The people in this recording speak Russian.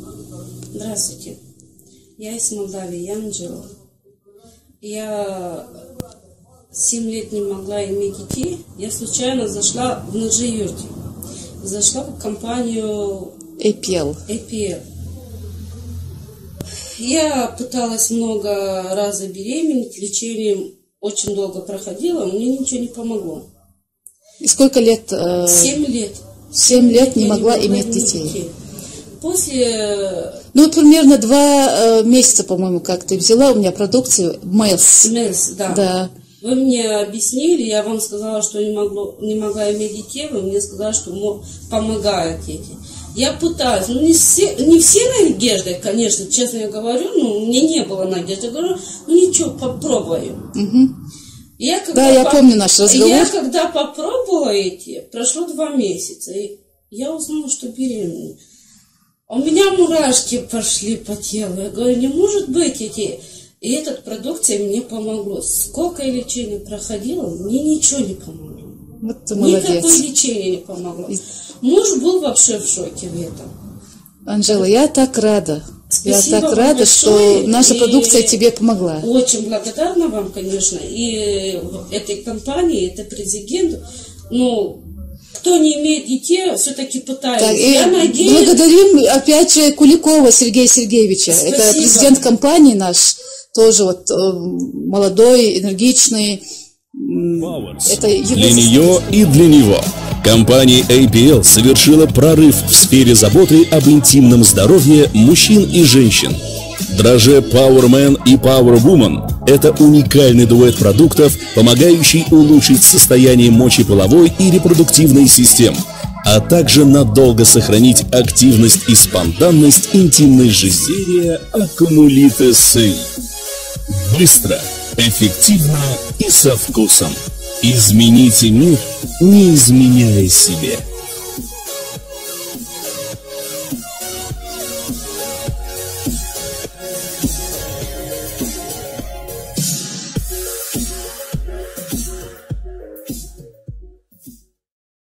Здравствуйте. Я из Молдавии, я Анжела. Я 7 лет не могла иметь детей. Я случайно зашла в Наджи-Юрте. Зашла в компанию APL. Я пыталась много раз забеременеть, лечение очень долго проходило, мне ничего не помогло. И сколько лет? 7 лет. 7 лет не могла иметь детей. После... Ну, примерно 2 месяца, по-моему, как ты взяла у меня продукцию Мэлс, да. Да. Вы мне объяснили, я вам сказала, что не могла иметь детей, вы мне сказали, что помогают дети. Я пытаюсь, не все надежды, конечно, честно я говорю, у меня не было надежды. Я говорю, ничего, попробую. Угу. Я помню наш разговор. Я когда попробовала прошло 2 месяца, и я узнала, что беременна. У меня мурашки пошли по телу. Я говорю, не может быть И эта продукция мне помогла. Сколько я лечения проходила, мне ничего не помогло. Вот ты молодец. Никакое лечение не помогло. Муж был вообще в шоке в этом. Анжела, я так рада. Спасибо, я так рада, что наша продукция тебе помогла. Очень благодарна вам, конечно. И этой компании, это президенту. Кто не имеет детей, все-таки пытается. Я надеюсь... Благодарим опять же Куликова Сергея Сергеевича. Спасибо. Это президент компании наш, тоже молодой, энергичный. Это для нее и для него. Компания APL совершила прорыв в сфере заботы об интимном здоровье мужчин и женщин. Драже Power Man и Power Woman – это уникальный дуэт продуктов, помогающий улучшить состояние мочеполовой и репродуктивной систем, а также надолго сохранить активность и спонтанность интимной жизни. Серия Аккумулиты Сын. Быстро, эффективно и со вкусом. Измените мир, не изменяя себе.